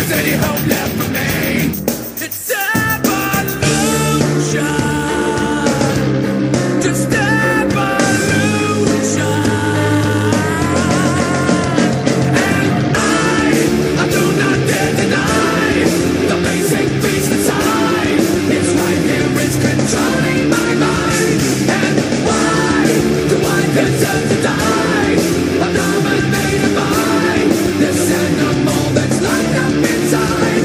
there's any hope left for me. It's evolution, just evolution. And I do not dare deny the basic beast inside. It's right here, it's controlling my mind. And why do I deserve to die? I'm dominated by this animal that's locked up inside.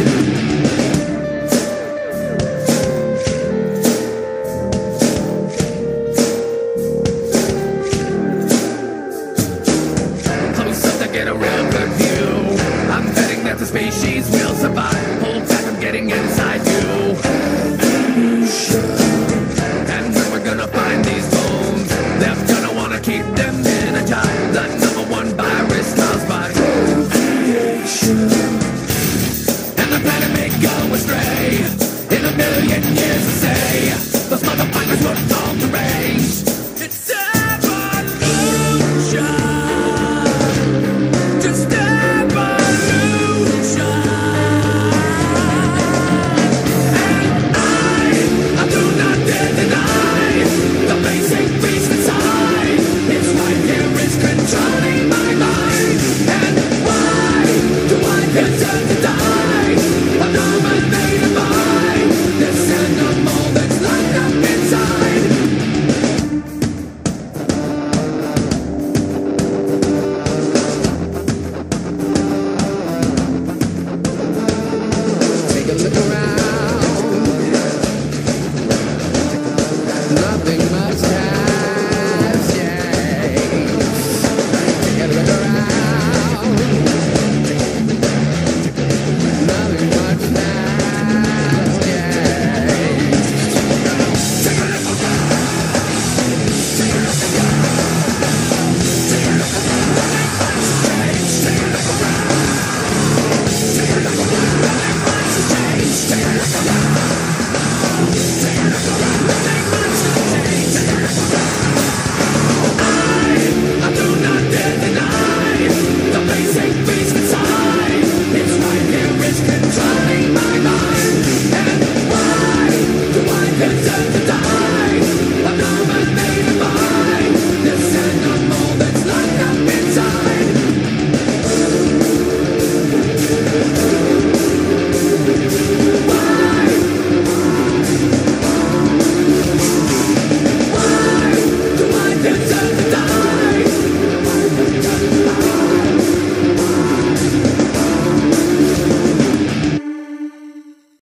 Close up to get a real good view. I'm betting that the species will survive.